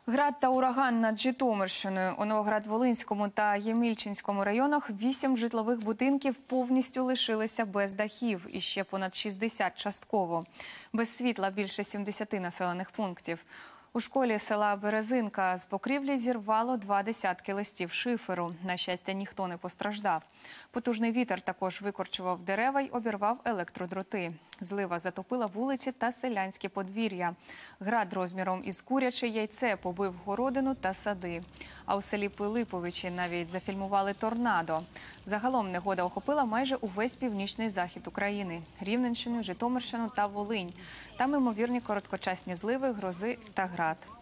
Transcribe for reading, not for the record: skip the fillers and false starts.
Град та ураган над Житомирщиною. У Новоград-Волинському та Ємільчинському районах 8 житлових будинків повністю лишилися без дахів і ще понад 60 частково. Без світла більше 70 населених пунктів. У школі села Березинка з покрівлі зірвало 2 десятки листів шиферу. На щастя, ніхто не постраждав. Потужний вітер також викорчував дерева й обірвав електродроти. Злива затопила вулиці та селянські подвір'я. Град розміром із куряче яйце побив городину та сади. А у селі Пилиповичі навіть зафільмували торнадо. Загалом негода охопила майже увесь північний захід України – Рівненщину, Житомирщину та Волинь. Там ймовірні короткочасні зливи, грози та град.